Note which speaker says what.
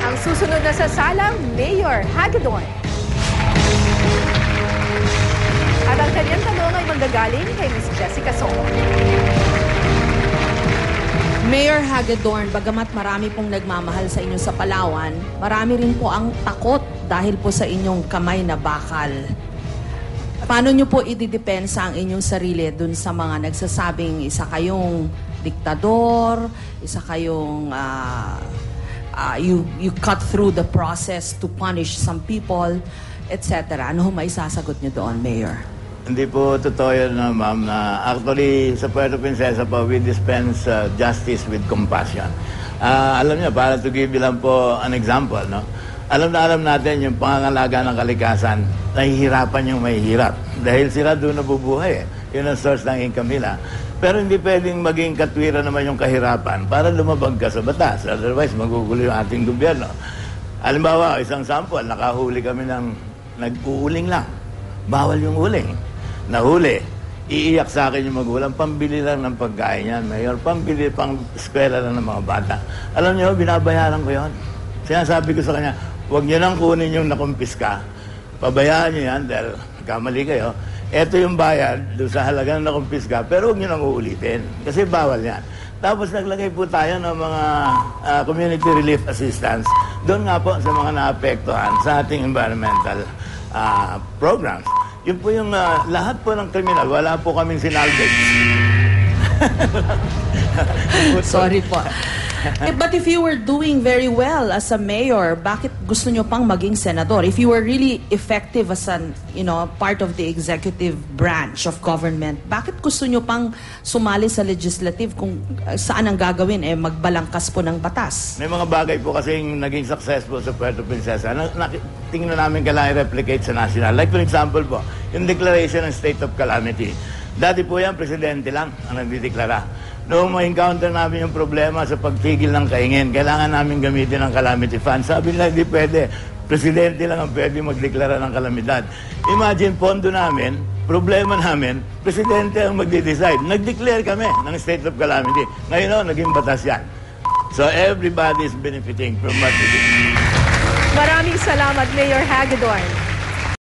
Speaker 1: Ang susunod na sasalang, Mayor Hagedorn. At ang kanyang tanong ay manggagaling kay Ms. Jessica Soho.
Speaker 2: Mayor Hagedorn, bagamat marami pong nagmamahal sa inyo sa Palawan, marami rin po ang takot dahil po sa inyong kamay na bakal. Paano nyo po ididepensa ang inyong sarili dun sa mga nagsasabing isa kayong diktador, isa kayong you cut through the process to punish some people, etc. Ano ho may sasagot nyo doon, Mayor?
Speaker 3: Hindi po totoo yun, ma'am, na actually sa Puerto Princesa po, we dispense justice with compassion. Alam niyo, para to give you lang po an example, no? Alam natin yung pangangalaga ng kalikasan, nahihirapan yung mahihirap. Dahil sila doon nabubuhay. Yun ang source ng income nila. Pero hindi pwedeng maging katwiran naman yung kahirapan para lumabag ka sa batas. Otherwise, magugulo yung ating gobyerno. Halimbawa, isang sample, nakahuli kami ng nag-uuling lang. Bawal yung uling. Nahuli. Iiyak sa akin yung magulang, pambili lang ng pagkain yan, Mayor. Pambili, pang eskwela lang ng mga bata. Alam niyo, binabayaran ko yon. Sinasabi ko sa kanya, huwag niyo nang kunin yung nakumpiska. Pabayaan niyo yan dahil kamali kayo. Ito yung bayad doon sa halaga ng nakumpiska, pero huwag niyo nang uulitin. Kasi bawal yan. Tapos naglagay po tayo ng mga community relief assistance. Doon nga po sa mga naapektuhan sa ating environmental programs. Yun po yung lahat po ng kriminal. Wala po kaming sinalvage.
Speaker 2: Sorry po. But if you were doing very well as a mayor, bakit gusto nyo pang maging senador? If you were really effective as an, part of the executive branch of government, bakit gusto nyo pang sumali sa legislative kung saan ang gagawin? Magbalangkas po ng batas.
Speaker 3: May mga bagay po kasing naging successful sa Puerto Princesa na tingnan namin kailangan i-replicate sa national. Like for example po, yung declaration ng state of calamity. Dati po yan, presidente lang ang nagdideklara. Noong ma-encounter namin yung problema sa pagtigil ng kaingin, kailangan namin gamitin ang calamity fund. Sabi nila, hindi pwede. Presidente lang ang pwede magdeklara ng kalamidad. Imagine, pondo namin, problema namin, presidente ang magde-decide. Nag-declare kami ng state of calamity. Ngayon, naging batas yan. So everybody is benefiting from what we do.
Speaker 1: Maraming salamat, Mayor Hagedorn.